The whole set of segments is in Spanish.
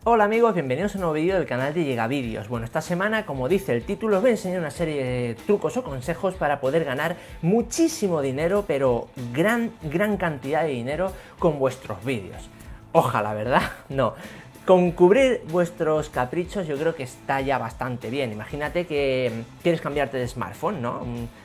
Hola amigos, bienvenidos a un nuevo vídeo del canal de Llegavídeos. Bueno, esta semana, como dice el título, os voy a enseñar una serie de trucos o consejos para poder ganar muchísimo dinero, pero gran cantidad de dinero con vuestros vídeos. Ojalá, ¿verdad? No. Con cubrir vuestros caprichos yo creo que está ya bastante bien. Imagínate que quieres cambiarte de smartphone, ¿no?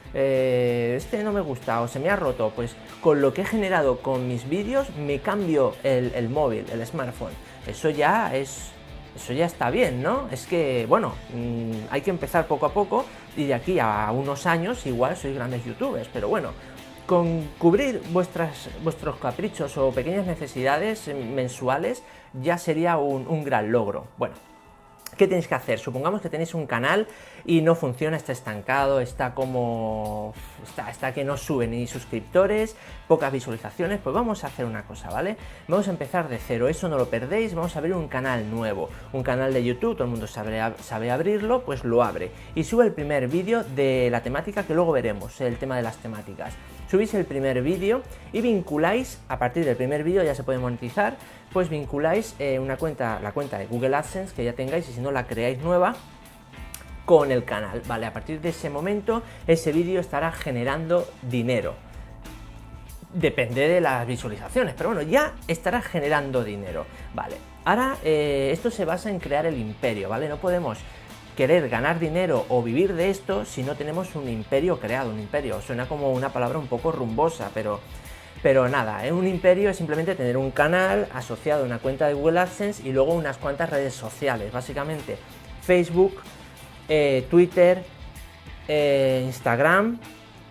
Este no me gusta o se me ha roto. Pues con lo que he generado con mis vídeos me cambio el móvil, el smartphone. Eso ya está bien, ¿no? Es que, bueno, hay que empezar poco a poco y de aquí a unos años igual sois grandes youtubers, pero bueno, con cubrir vuestros caprichos o pequeñas necesidades mensuales ya sería un gran logro. Bueno, ¿qué tenéis que hacer? Supongamos que tenéis un canal y no funciona, está estancado, está que no sube ni suscriptores, pocas visualizaciones. Pues vamos a hacer una cosa, ¿vale? Vamos a empezar de cero, eso no lo perdéis. Vamos a abrir un canal nuevo, un canal de YouTube, todo el mundo sabe abrirlo, pues lo abre y sube el primer vídeo de la temática que luego veremos, el tema de las temáticas. Subís el primer vídeo y vinculáis, a partir del primer vídeo ya se puede monetizar, pues vinculáis la cuenta de Google AdSense que ya tengáis, y si no la creáis nueva, con el canal, ¿vale? A partir de ese momento ese vídeo estará generando dinero. Depende de las visualizaciones, pero bueno, ya estará generando dinero, ¿vale? Ahora esto se basa en crear el imperio, ¿vale? No podemos querer ganar dinero o vivir de esto si no tenemos un imperio creado. Un imperio suena como una palabra un poco rumbosa, pero nada, un imperio es simplemente tener un canal asociado a una cuenta de Google AdSense y luego unas cuantas redes sociales, básicamente Facebook, Twitter, Instagram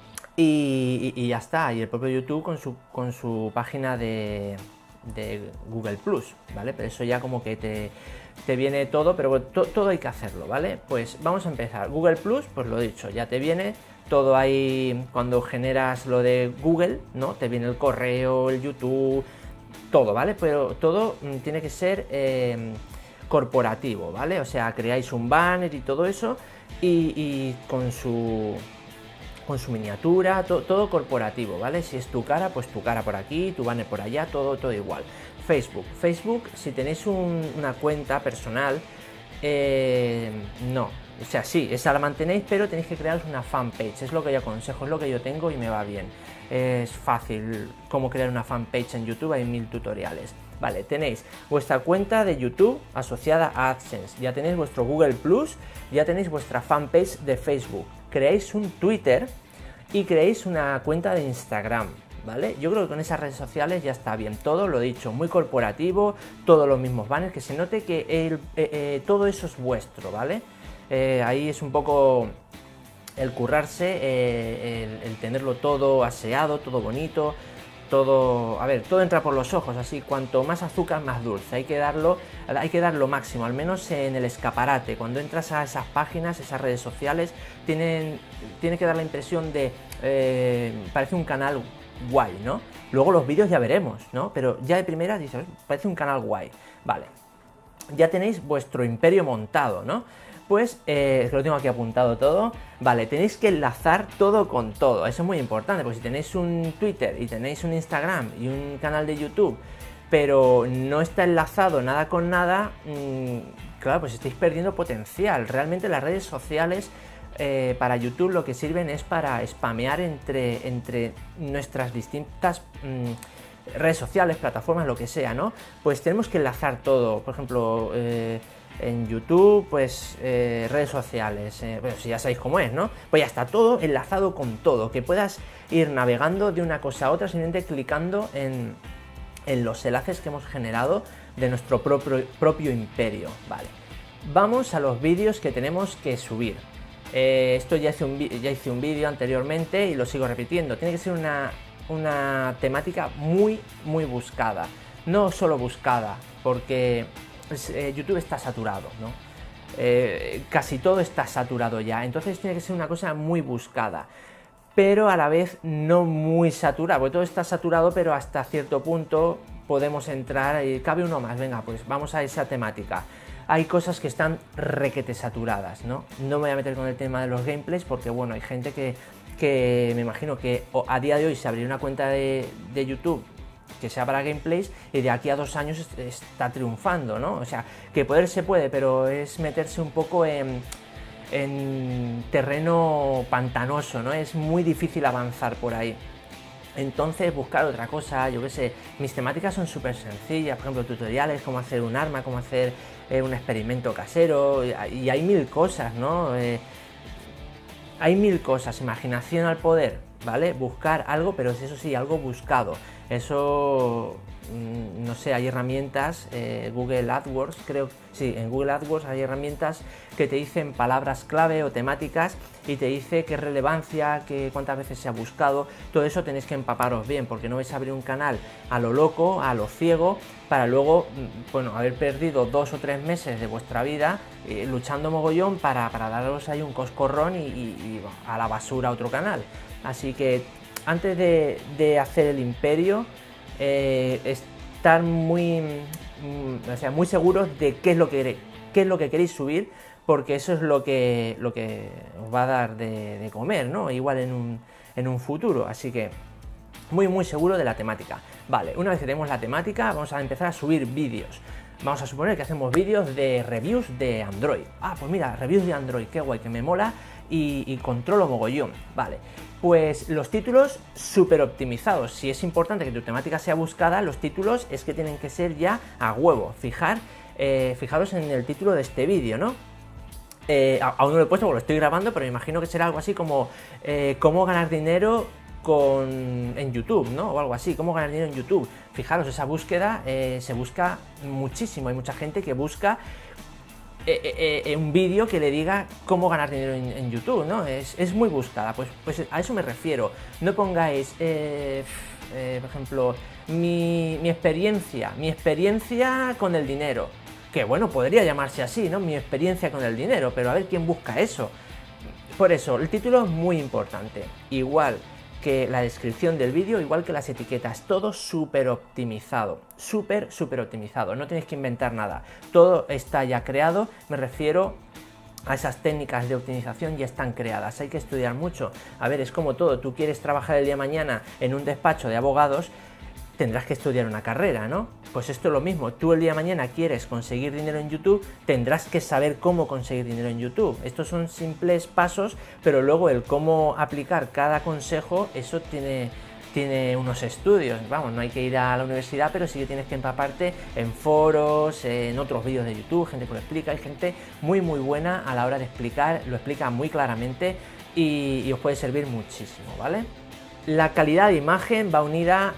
y ya está, y el propio YouTube con su página de Google Plus, ¿vale? Pero eso ya como que te viene todo, pero bueno, todo hay que hacerlo, ¿vale? Pues vamos a empezar. Google Plus, pues lo dicho, ya te viene todo ahí. Cuando generas lo de Google, ¿no? Te viene el correo, el YouTube, todo, ¿vale? Pero todo tiene que ser corporativo, ¿vale? O sea, creáis un banner y todo eso y con su miniatura, todo corporativo, ¿vale? Si es tu cara, pues tu cara por aquí, tu banner por allá, todo igual. Facebook, si tenéis una cuenta personal, no, o sea, sí, esa la mantenéis, pero tenéis que crearos una fanpage, es lo que yo aconsejo, es lo que yo tengo y me va bien. Es fácil cómo crear una fanpage en YouTube, hay 1000 tutoriales. Vale, tenéis vuestra cuenta de YouTube asociada a AdSense, ya tenéis vuestro Google Plus, ya tenéis vuestra fanpage de Facebook, creáis un Twitter y creáis una cuenta de Instagram, ¿vale? Yo creo que con esas redes sociales ya está bien, todo lo dicho, muy corporativo, todos los mismos banners, que se note que todo eso es vuestro, ¿vale? Ahí es un poco el currarse, el tenerlo todo aseado, todo bonito, todo, a ver, todo entra por los ojos, así cuanto más azúcar más dulce, hay que dar lo máximo, al menos en el escaparate, cuando entras a esas páginas, esas redes sociales, tiene que dar la impresión de, parece un canal guay, ¿no? Luego los vídeos ya veremos, ¿no? Pero ya de primera dices, parece un canal guay, vale, ya tenéis vuestro imperio montado, ¿no? Pues lo tengo aquí apuntado todo, vale, tenéis que enlazar todo con todo, eso es muy importante, porque si tenéis un Twitter y tenéis un Instagram y un canal de YouTube, pero no está enlazado nada con nada, claro, pues estáis perdiendo potencial. Realmente las redes sociales para YouTube lo que sirven es para spamear entre nuestras distintas redes sociales, plataformas, lo que sea, ¿no? Pues tenemos que enlazar todo, por ejemplo, en YouTube, pues redes sociales, bueno, si ya sabéis cómo es, ¿no? Pues ya está todo enlazado con todo, que puedas ir navegando de una cosa a otra simplemente clicando en los enlaces que hemos generado de nuestro propio imperio, ¿vale? Vamos a los vídeos que tenemos que subir. Esto ya hice un vídeo anteriormente y lo sigo repitiendo. Tiene que ser una temática muy buscada, no solo buscada, porque YouTube está saturado, ¿no? Casi todo está saturado ya, entonces tiene que ser una cosa muy buscada, pero a la vez no muy saturado, porque todo está saturado, pero hasta cierto punto podemos entrar y cabe uno más, venga, pues vamos a esa temática. Hay cosas que están requete saturadas, ¿no? No me voy a meter con el tema de los gameplays porque, bueno, hay gente que me imagino que a día de hoy se abriría una cuenta de YouTube que sea para gameplays y de aquí a 2 años está triunfando, ¿no? O sea, que poder se puede, pero es meterse un poco en terreno pantanoso, ¿no? Es muy difícil avanzar por ahí. Entonces buscar otra cosa, yo qué sé, mis temáticas son súper sencillas, por ejemplo tutoriales, cómo hacer un arma, cómo hacer un experimento casero, y hay mil cosas, ¿no? Hay mil cosas, imaginación al poder, ¿vale? Buscar algo, pero eso sí, algo buscado. Eso, no sé, hay herramientas, Google AdWords, creo, sí, en Google AdWords hay herramientas que te dicen palabras clave o temáticas y te dice qué relevancia, cuántas veces se ha buscado. Todo eso tenéis que empaparos bien, porque no vais a abrir un canal a lo loco, a lo ciego, para luego, bueno, haber perdido 2 o 3 meses de vuestra vida luchando mogollón para daros ahí un coscorrón y a la basura otro canal. Así que antes de hacer el imperio, estar muy seguros de qué es lo que queréis subir, porque eso es lo que os va a dar de comer, ¿no? Igual en un futuro. Así que muy seguro de la temática. Vale, una vez que tenemos la temática, vamos a empezar a subir vídeos. Vamos a suponer que hacemos vídeos de reviews de Android. Ah, pues mira, reviews de Android, qué guay, que me mola y controlo mogollón. Vale, pues los títulos súper optimizados. Si es importante que tu temática sea buscada, los títulos es que tienen que ser ya a huevo. Fijaros en el título de este vídeo, ¿no? Aún no lo he puesto porque lo estoy grabando, pero me imagino que será algo así como cómo ganar dinero en YouTube, ¿no? O algo así, cómo ganar dinero en YouTube. Fijaros, esa búsqueda se busca muchísimo. Hay mucha gente que busca un vídeo que le diga cómo ganar dinero en YouTube, ¿no? Es muy buscada, pues a eso me refiero. No pongáis, por ejemplo, mi experiencia con el dinero, que bueno, podría llamarse así, ¿no? Mi experiencia con el dinero, pero a ver quién busca eso. Por eso, el título es muy importante, igual que la descripción del vídeo, igual que las etiquetas, todo súper optimizado, súper optimizado, no tenéis que inventar nada, todo está ya creado, me refiero a esas técnicas de optimización ya están creadas, hay que estudiar mucho. A ver, es como todo, tú quieres trabajar el día de mañana en un despacho de abogados, tendrás que estudiar una carrera, ¿no? Pues esto es lo mismo, tú el día de mañana quieres conseguir dinero en YouTube, tendrás que saber cómo conseguir dinero en YouTube. Estos son simples pasos, pero luego el cómo aplicar cada consejo, eso tiene unos estudios. Vamos, no hay que ir a la universidad, pero sí que tienes que empaparte en foros, en otros vídeos de YouTube, gente que lo explica, hay gente muy buena a la hora de explicar, lo explica muy claramente y os puede servir muchísimo, ¿vale? La calidad de imagen va unida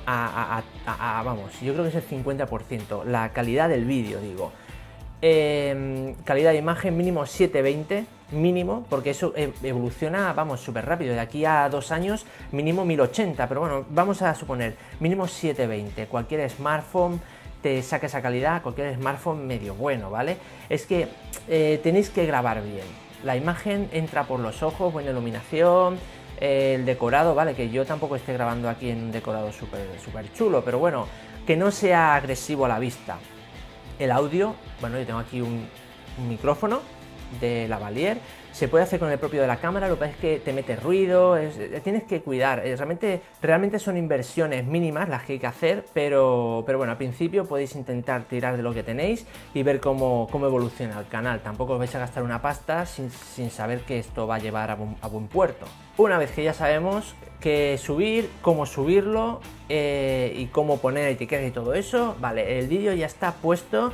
vamos, yo creo que es el 50%, la calidad del vídeo, digo. Calidad de imagen mínimo 720, mínimo, porque eso evoluciona, vamos, súper rápido. De aquí a 2 años, mínimo 1080, pero bueno, vamos a suponer, mínimo 720. Cualquier smartphone te saca esa calidad, cualquier smartphone medio bueno, ¿vale? Es que tenéis que grabar bien. La imagen entra por los ojos, buena iluminación. El decorado, vale, que yo tampoco esté grabando aquí en un decorado súper chulo, pero bueno, que no sea agresivo a la vista. El audio, bueno, yo tengo aquí un micrófono de Lavalier, se puede hacer con el propio de la cámara, lo que pasa es que te mete ruido, tienes que cuidar, realmente son inversiones mínimas las que hay que hacer, pero bueno, al principio podéis intentar tirar de lo que tenéis y ver cómo evoluciona el canal. Tampoco os vais a gastar una pasta sin saber que esto va a llevar a buen puerto. Una vez que ya sabemos qué subir, cómo subirlo y cómo poner etiquetas y todo eso, vale, el vídeo ya está puesto,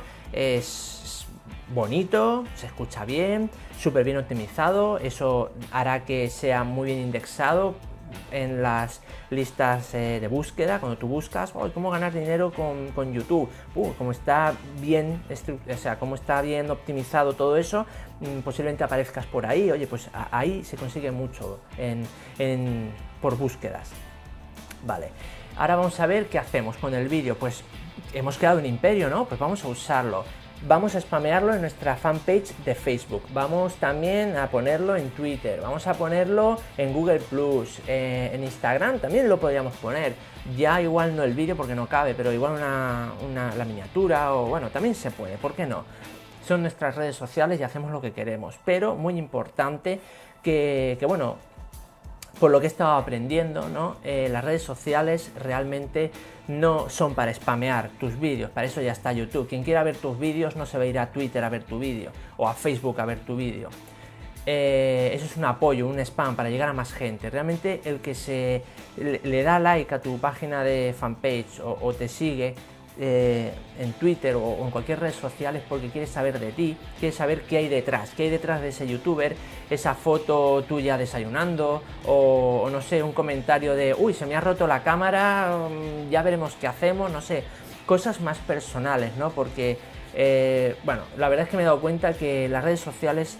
es bonito, se escucha bien, súper bien optimizado, eso hará que sea muy bien indexado en las listas de búsqueda. Cuando tú buscas cómo ganar dinero con YouTube, como está bien, como está bien optimizado todo eso, posiblemente aparezcas por ahí. Oye, pues ahí se consigue mucho por búsquedas. Vale, ahora vamos a ver qué hacemos con el vídeo. Pues hemos creado un imperio, ¿no? Pues vamos a usarlo. Vamos a spamearlo en nuestra fanpage de Facebook, vamos también a ponerlo en Twitter, vamos a ponerlo en Google+, en Instagram también lo podríamos poner, ya igual no el vídeo porque no cabe, pero igual la miniatura, o bueno, también se puede, ¿por qué no? Son nuestras redes sociales y hacemos lo que queremos, pero muy importante que bueno, por lo que he estado aprendiendo, ¿no? Las redes sociales realmente no son para spamear tus vídeos, para eso ya está YouTube. Quien quiera ver tus vídeos no se va a ir a Twitter a ver tu vídeo o a Facebook a ver tu vídeo. Eso es un apoyo, un spam para llegar a más gente. Realmente el que le da like a tu página de fanpage o te sigue en Twitter o en cualquier red social es porque quiere saber de ti, quiere saber qué hay detrás de ese youtuber, esa foto tuya desayunando o no sé, un comentario de uy, se me ha roto la cámara, ya veremos qué hacemos, no sé, cosas más personales, ¿no? Porque, bueno, la verdad es que me he dado cuenta que las redes sociales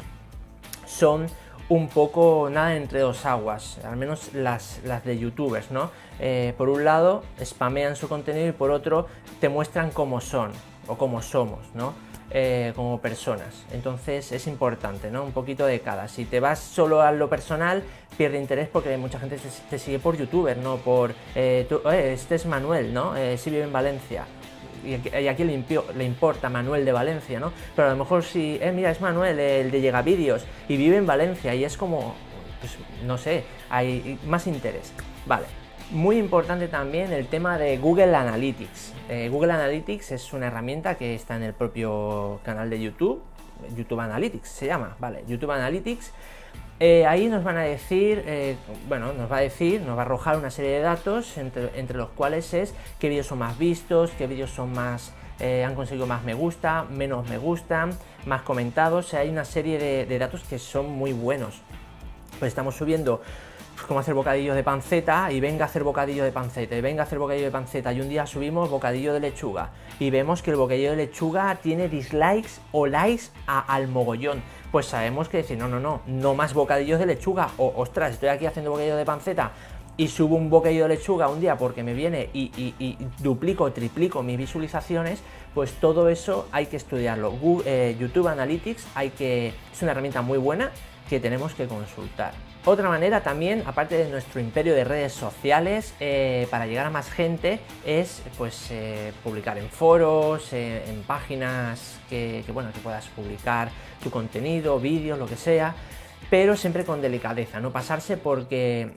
son un poco nada entre dos aguas, al menos las de youtubers, ¿no? Por un lado spamean su contenido y por otro te muestran cómo son o cómo somos, ¿no? Como personas. Entonces es importante, ¿no? Un poquito de cada. Si te vas solo a lo personal, pierde interés porque mucha gente te sigue por youtuber, no por este es Manuel, ¿no? Sí vive en Valencia. Y a quién le importa Manuel de Valencia, ¿no? Pero a lo mejor si, mira, es Manuel, el de Llegavídeos, y vive en Valencia, y es como, pues, no sé, hay más interés. Vale, muy importante también el tema de Google Analytics. Google Analytics es una herramienta que está en el propio canal de YouTube, YouTube Analytics se llama, vale, YouTube Analytics. Ahí nos van a decir, bueno, nos va a arrojar una serie de datos entre los cuales es qué vídeos son más vistos, qué vídeos son más, han conseguido más me gusta, menos me gusta, más comentados. O sea, hay una serie de datos que son muy buenos. Pues estamos subiendo cómo hacer bocadillos de panceta y venga a hacer bocadillo de panceta y venga a hacer bocadillo de panceta y un día subimos bocadillo de lechuga y vemos que el bocadillo de lechuga tiene dislikes o likes al mogollón. Pues sabemos que decir, no más bocadillos de lechuga, o ostras, estoy aquí haciendo bocadillo de panceta y subo un bocadillo de lechuga un día porque me viene y duplico o triplico mis visualizaciones, pues todo eso hay que estudiarlo. YouTube Analytics es una herramienta muy buena que tenemos que consultar. Otra manera también, aparte de nuestro imperio de redes sociales, para llegar a más gente es pues publicar en foros, en páginas que puedas publicar tu contenido, vídeos, lo que sea, pero siempre con delicadeza, no pasarse porque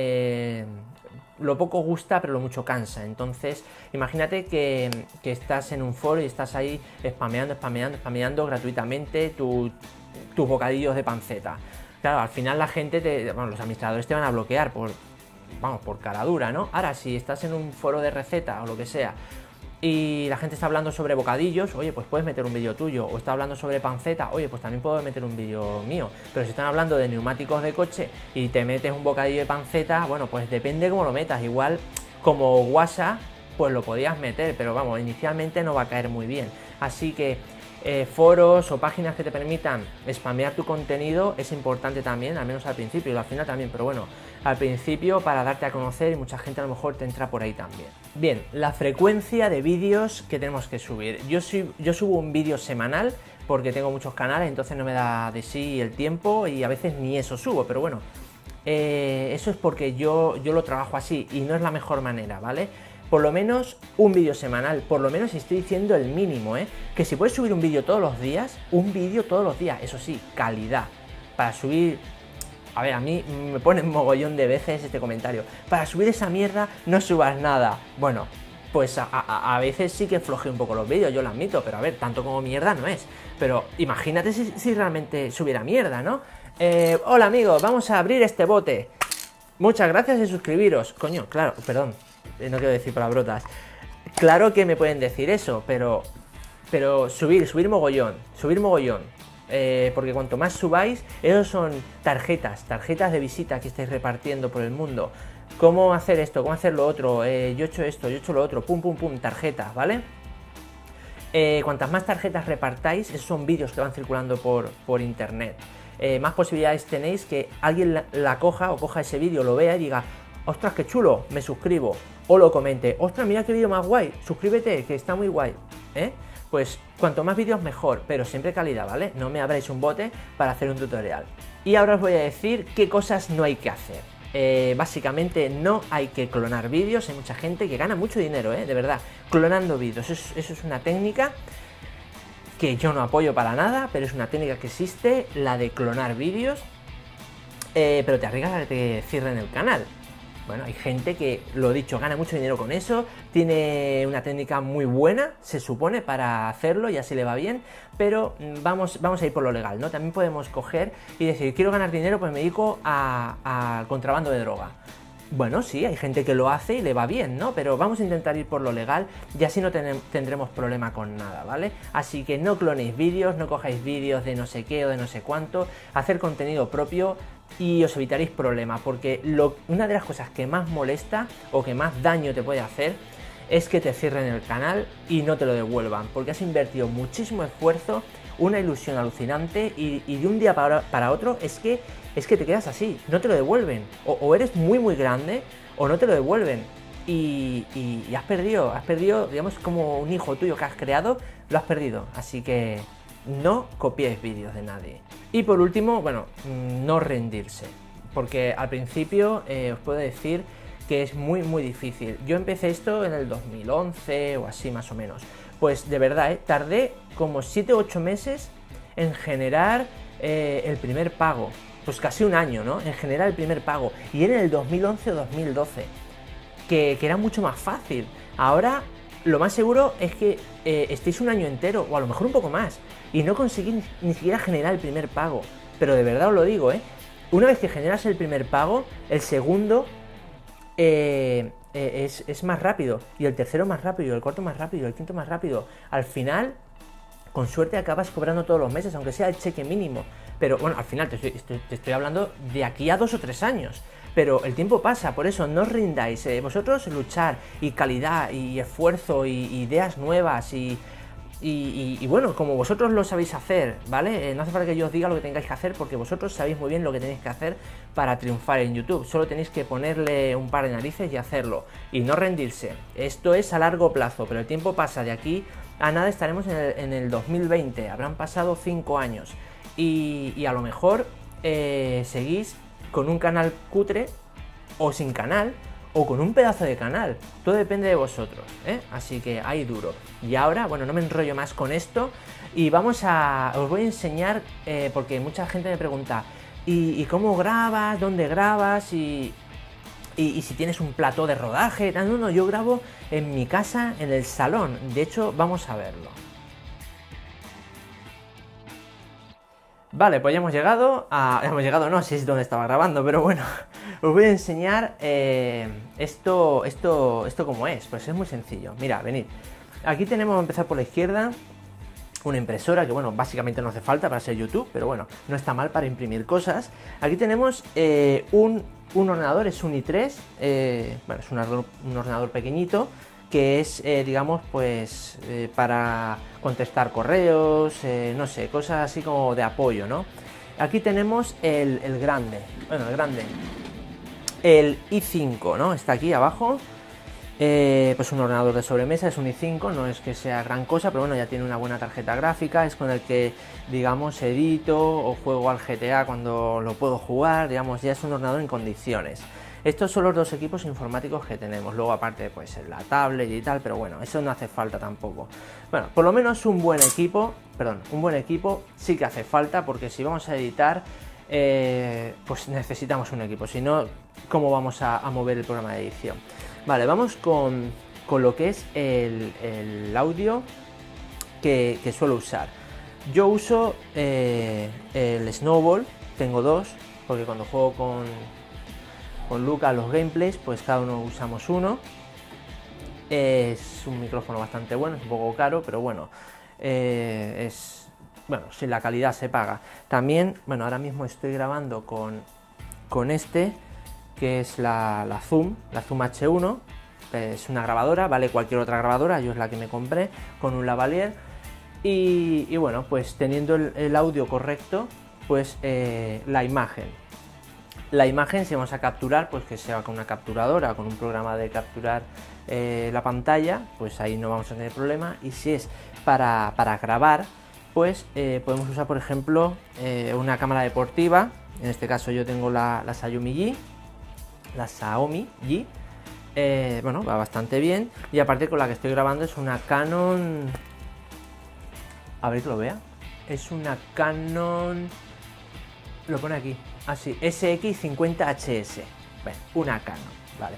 lo poco gusta pero lo mucho cansa. Entonces imagínate que estás en un foro y estás ahí spameando gratuitamente tus bocadillos de panceta. Claro, al final la gente, los administradores te van a bloquear por cara dura, ¿no? Ahora, si estás en un foro de receta o lo que sea y la gente está hablando sobre bocadillos, oye, pues puedes meter un vídeo tuyo. O está hablando sobre panceta, oye, pues también puedo meter un vídeo mío. Pero si están hablando de neumáticos de coche y te metes un bocadillo de panceta, bueno, pues depende cómo lo metas. Igual, como WhatsApp, pues lo podías meter, pero vamos, inicialmente no va a caer muy bien. Así que foros o páginas que te permitan spamear tu contenido es importante también, al menos al principio y al final también, pero bueno, al principio para darte a conocer y mucha gente a lo mejor te entra por ahí también. Bien, la frecuencia de vídeos que tenemos que subir. Yo subo un vídeo semanal porque tengo muchos canales, entonces no me da de sí el tiempo y a veces ni eso subo, pero bueno, eso es porque yo lo trabajo así y no es la mejor manera, ¿vale? Por lo menos un vídeo semanal, por lo menos estoy diciendo el mínimo, que si puedes subir un vídeo todos los días, eso sí, calidad. Para subir, a ver, a mí me ponen mogollón de veces este comentario, para subir esa mierda no subas nada. Bueno, pues a veces sí que flojeo un poco los vídeos, yo lo admito, pero a ver, tanto como mierda no es. Pero imagínate si realmente subiera mierda, ¿no? Hola amigos, vamos a abrir este bote. Muchas gracias y suscribiros. Coño, claro, perdón. No quiero decir palabrotas. Claro que me pueden decir eso, pero subir mogollón, porque cuanto más subáis, esos son tarjetas de visita que estáis repartiendo por el mundo. ¿Cómo hacer esto? ¿Cómo hacer lo otro? Yo he hecho esto, yo he hecho lo otro, pum, tarjetas, ¿vale? Cuantas más tarjetas repartáis, esos son vídeos que van circulando por internet. Más posibilidades tenéis que alguien la coja o coja ese vídeo, lo vea y diga, ostras, qué chulo, me suscribo. O lo comente, ostras, mira qué vídeo más guay, suscríbete, que está muy guay. Pues cuanto más vídeos mejor, pero siempre calidad, ¿vale? No me abráis un bote para hacer un tutorial. Y ahora os voy a decir qué cosas no hay que hacer. Básicamente no hay que clonar vídeos, hay mucha gente que gana mucho dinero, de verdad, clonando vídeos. Eso es una técnica que yo no apoyo para nada, pero es una técnica que existe, la de clonar vídeos. pero te arriesgas a que te cierren el canal. Bueno, hay gente que, lo dicho, gana mucho dinero con eso, tiene una técnica muy buena, se supone, para hacerlo y así le va bien, pero vamos a ir por lo legal, ¿no? También podemos coger y decir, quiero ganar dinero, pues me dedico al contrabando de droga. Bueno, sí, hay gente que lo hace y le va bien, ¿no? Pero vamos a intentar ir por lo legal y así no tendremos problema con nada, ¿vale? Así que no clonéis vídeos, no cojáis vídeos de no sé qué o de no sé cuánto, hacer contenido propio y os evitaréis problemas, porque una de las cosas que más molesta o que más daño te puede hacer es que te cierren el canal y no te lo devuelvan, porque has invertido muchísimo esfuerzo, una ilusión alucinante y de un día para otro es que te quedas así, no te lo devuelven, o eres muy grande o no te lo devuelven y has perdido, digamos, como un hijo tuyo que has creado, lo has perdido, así que no copiéis vídeos de nadie. Y por último, bueno, no rendirse, porque al principio os puedo decir que es muy difícil. Yo empecé esto en el 2011 o así más o menos, pues de verdad, tardé como 7 u 8 meses en generar el primer pago. Pues casi un año, ¿no? En general el primer pago. Y era en el 2011 o 2012, que era mucho más fácil. Ahora, lo más seguro es que estéis un año entero, o a lo mejor un poco más, y no conseguís ni siquiera generar el primer pago. Pero de verdad os lo digo, ¿eh? Una vez que generas el primer pago, el segundo es más rápido, y el tercero más rápido, el cuarto más rápido, el quinto más rápido. Al final, con suerte acabas cobrando todos los meses, aunque sea el cheque mínimo. Pero bueno, al final te estoy hablando de aquí a 2 o 3 años. Pero el tiempo pasa, por eso no os rindáis. Vosotros luchar, y calidad, y esfuerzo, y ideas nuevas, y bueno, como vosotros lo sabéis hacer, ¿vale? No hace falta que yo os diga lo que tengáis que hacer, porque vosotros sabéis muy bien lo que tenéis que hacer para triunfar en YouTube. Solo tenéis que ponerle un par de narices y hacerlo. Y no rendirse. Esto es a largo plazo, pero el tiempo pasa. De aquí a nada estaremos en el 2020. Habrán pasado 5 años. Y a lo mejor seguís con un canal cutre, o sin canal, o con un pedazo de canal. Todo depende de vosotros, ¿eh? Así que ahí duro. Y ahora, bueno, no me enrollo más con esto y os voy a enseñar, porque mucha gente me pregunta, ¿y cómo grabas? ¿Dónde grabas? Y si tienes un plató de rodaje. No, yo grabo en mi casa, en el salón. De hecho, vamos a verlo. Vale, pues ya hemos llegado no sé si es donde estaba grabando, pero bueno, os voy a enseñar esto como es. Pues es muy sencillo. Mira, venid. Aquí tenemos, vamos a empezar por la izquierda, una impresora que, bueno, básicamente no hace falta para ser YouTube, pero bueno, no está mal para imprimir cosas. Aquí tenemos un ordenador, es un i3, bueno, es un ordenador pequeñito, que es, digamos, pues para contestar correos, no sé, cosas así como de apoyo, ¿no? Aquí tenemos el grande, bueno, el i5, ¿no? Está aquí abajo, pues un ordenador de sobremesa, es un i5, no es que sea gran cosa, pero bueno, ya tiene una buena tarjeta gráfica, es con el que, digamos, edito o juego al GTA cuando lo puedo jugar, digamos, ya es un ordenador en condiciones. Estos son los dos equipos informáticos que tenemos. Luego aparte pues la tablet y tal, pero bueno, eso no hace falta tampoco. Bueno, por lo menos un buen equipo sí que hace falta, porque si vamos a editar, pues necesitamos un equipo. Si no, ¿cómo vamos a mover el programa de edición? Vale, vamos con lo que es el audio que suelo usar. Yo uso el Snowball, tengo dos, porque cuando juego con Lucas los gameplays, pues cada uno usamos uno. Es un micrófono bastante bueno, es un poco caro, pero bueno, bueno, si la calidad se paga. También, bueno, ahora mismo estoy grabando con este, que es la Zoom H1, es una grabadora, vale cualquier otra grabadora, yo es la que me compré, con un lavalier, y bueno, pues teniendo el audio correcto, pues la imagen, si vamos a capturar, pues que sea con una capturadora, con un programa de capturar la pantalla, pues ahí no vamos a tener problema. Y si es para grabar, pues podemos usar, por ejemplo, una cámara deportiva. En este caso yo tengo la Xiaomi Yi, bueno, va bastante bien. Y aparte con la que estoy grabando es una Canon, a ver que lo vea, es una Canon, Lo pone aquí, así, SX50HS. Bueno, una Canon, ¿vale?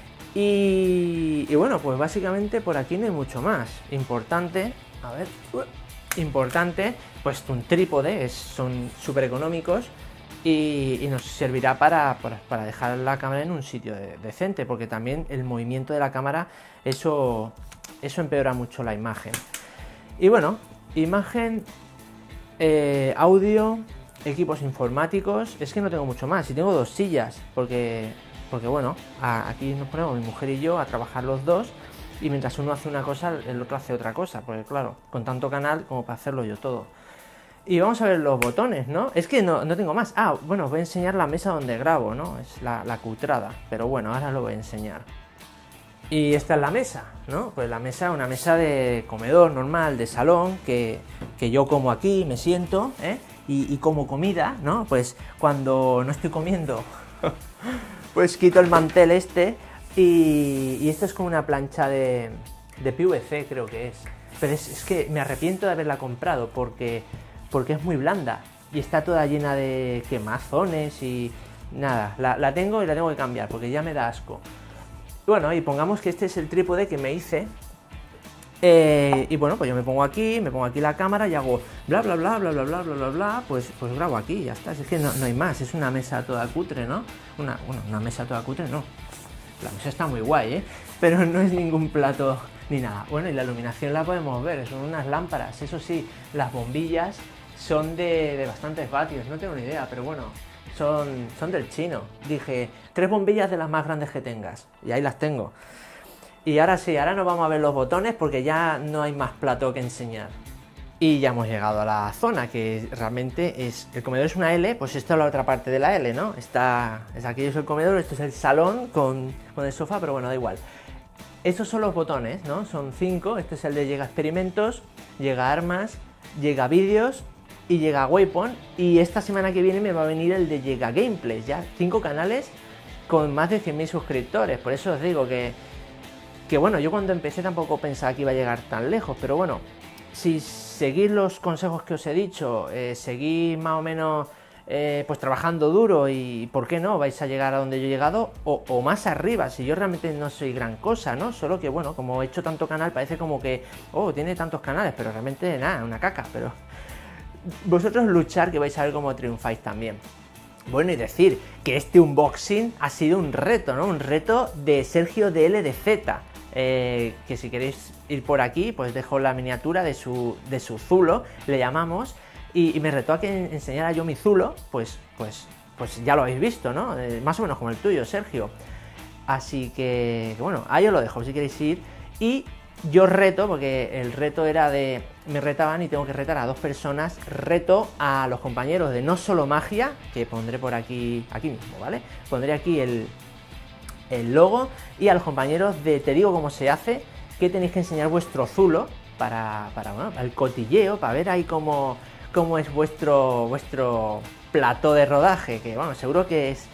Y bueno, pues básicamente por aquí no hay mucho más. Importante, a ver, importante, pues un trípode, son súper económicos y nos servirá para dejar la cámara en un sitio decente, porque también el movimiento de la cámara, eso empeora mucho la imagen. Y bueno, imagen, audio, equipos informáticos, es que no tengo mucho más, y tengo 2 sillas, porque bueno, aquí nos ponemos mi mujer y yo a trabajar los dos, y mientras uno hace una cosa, el otro hace otra cosa, porque claro, con tanto canal como para hacerlo yo todo. Y vamos a ver los botones, ¿no? Es que no tengo más. Ah, bueno, os voy a enseñar la mesa donde grabo, ¿no? Es la cutrada, pero bueno, ahora lo voy a enseñar. Y esta es la mesa, ¿no? Pues la mesa, una mesa de comedor normal, de salón, que yo como aquí, me siento, y como comida, ¿no? Pues cuando no estoy comiendo, pues quito el mantel y esto es como una plancha de PVC, creo que es. Pero es que me arrepiento de haberla comprado porque es muy blanda y está toda llena de quemazones y nada, la tengo y la tengo que cambiar porque ya me da asco. Bueno, y pongamos que este es el trípode que me hice. Y bueno, pues yo me pongo aquí la cámara y hago bla bla bla bla bla bla bla bla bla, pues grabo aquí y ya está. Es que no hay más, es una mesa toda cutre, ¿no? Una mesa toda cutre no. La mesa está muy guay, pero no es ningún plato ni nada. Bueno, y la iluminación la podemos ver, son unas lámparas. Eso sí, las bombillas son de bastantes vatios, no tengo ni idea, pero bueno, son del chino. Dije, 3 bombillas de las más grandes que tengas, y ahí las tengo. Y ahora sí, ahora nos vamos a ver los botones porque ya no hay más plato que enseñar. Y ya hemos llegado a la zona, que realmente es... El comedor es una L, pues esta es la otra parte de la L, ¿no? Aquí es el comedor, esto es el salón con el sofá, pero bueno, da igual. Estos son los botones, ¿no? Son 5, este es el de llega experimentos, llega armas, llega vídeos y llega waypoint. Y esta semana que viene me va a venir el de llega gameplays, ya 5 canales con más de 100.000 suscriptores. Por eso os digo que bueno, yo cuando empecé tampoco pensaba que iba a llegar tan lejos, pero bueno, si seguís los consejos que os he dicho, seguís más o menos pues trabajando duro y ¿por qué no? Vais a llegar a donde yo he llegado o más arriba, si yo realmente no soy gran cosa, ¿no? Solo que bueno, como he hecho tanto canal parece como que, tiene tantos canales, pero realmente nada, una caca, pero vosotros luchar que vais a ver cómo triunfáis también. Bueno, y decir que este unboxing ha sido un reto, ¿no? Un reto de Sergio DLDZ. Que si queréis ir por aquí, pues dejo la miniatura de su zulo, le llamamos, y me retó a que enseñara yo mi zulo, pues ya lo habéis visto, ¿no? Más o menos como el tuyo, Sergio. Así que bueno, ahí os lo dejo si queréis ir. Y yo reto, porque el reto era me retaban y tengo que retar a 2 personas, reto a los compañeros de No Solo Magia, que pondré por aquí mismo, ¿vale? Pondré aquí el logo, y a los compañeros de Te Digo Cómo Se Hace, que tenéis que enseñar vuestro zulo para el cotilleo, para ver ahí cómo es vuestro plató de rodaje, que bueno, seguro que es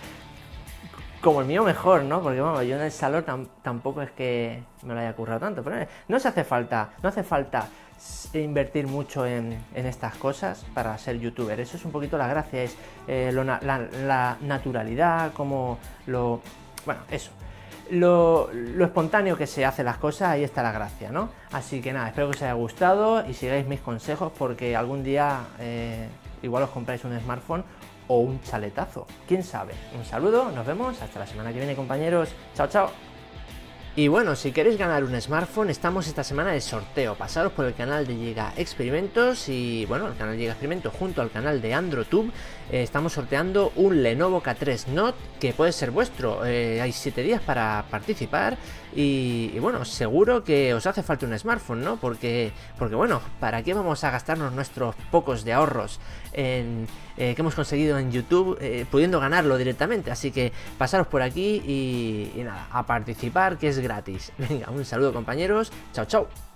como el mío mejor, ¿no? Porque bueno, yo en el salón tampoco es que me lo haya currado tanto, pero no hace falta invertir mucho en estas cosas para ser youtuber. Eso es un poquito la gracia, es la naturalidad, como bueno, eso, lo espontáneo que se hace las cosas, ahí está la gracia, ¿no? Así que nada, espero que os haya gustado y sigáis mis consejos porque algún día igual os compráis un smartphone o un chaletazo, quién sabe. Un saludo, nos vemos, hasta la semana que viene, compañeros, chao chao. Y bueno, si queréis ganar un smartphone, estamos esta semana de sorteo. Pasaros por el canal de Llega Experimentos y bueno, el canal Llega Experimentos junto al canal de AndroTube. Estamos sorteando un Lenovo K3 Note que puede ser vuestro. Hay 7 días para participar y bueno, seguro que os hace falta un smartphone, ¿no? Porque bueno, ¿para qué vamos a gastarnos nuestros pocos de ahorros que hemos conseguido en YouTube pudiendo ganarlo directamente? Así que pasaros por aquí y nada, a participar, que es gratis. Venga, un saludo, compañeros, chao chao.